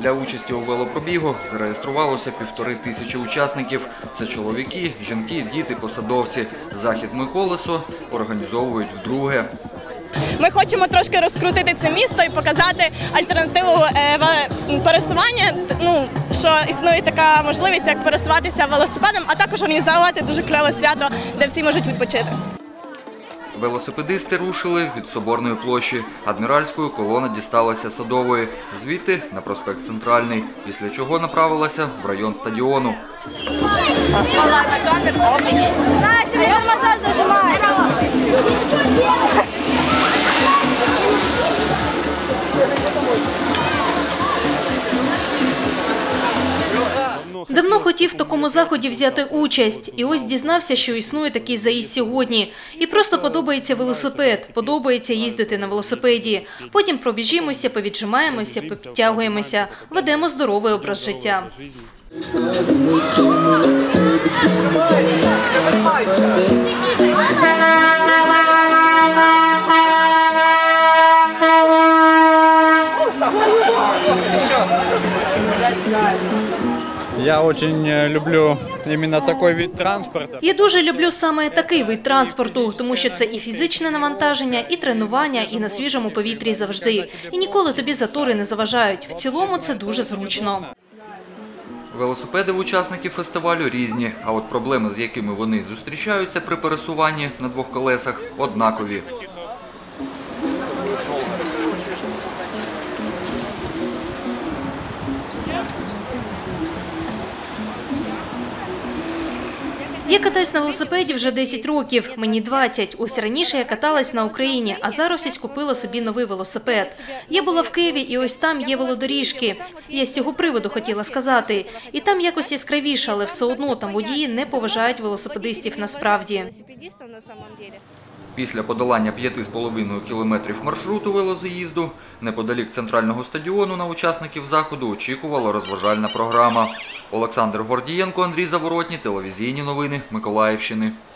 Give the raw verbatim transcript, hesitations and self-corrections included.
Для участі у велопробігу зареєструвалося півтори тисячі учасників. Це чоловіки, жінки, діти, посадовці. Захід «Ми колесо» організовують вдруге. Ми хочемо трошки розкрутити це місто і показати альтернативу пересування, ну, що існує така можливість, як пересуватися велосипедом, а також організувати дуже кльове свято, де всі можуть відпочити. Велосипедисти рушили від Соборної площі. Адміральською колона дісталася Садової. Звідти на проспект Центральний, після чого направилася в район стадіону. Давно хотів в такому заході взяти участь. І ось дізнався, що існує такий заїзд сьогодні. І просто подобається велосипед, подобається їздити на велосипеді. Потім пробіжимося, повіджимаємося, попідтягуємося, ведемо здоровий образ життя. Я дуже люблю іменно такий вид транспорту. Я дуже люблю саме такий вид транспорту, тому що це і фізичне навантаження, і тренування, і на свіжому повітрі завжди. І ніколи тобі затори не заважають. В цілому це дуже зручно. Велосипеди в учасників фестивалю різні, а от проблеми, з якими вони зустрічаються при пересуванні на двох колесах, однакові. Я катаюсь на велосипеді вже десять років, мені двадцять. Ось раніше я каталась на Україні, а зараз ось купила собі новий велосипед. Я була в Києві, і ось там є велодоріжки. Я з цього приводу хотіла сказати. І там якось яскравіше, але все одно там водії не поважають велосипедистів насправді. Після подолання п'яти з половиною кілометрів маршруту велозаїзду, неподалік центрального стадіону на учасників заходу очікувала розважальна програма. Олександр Гордієнко, Андрій Заворотній, телевізійні новини Миколаївщини.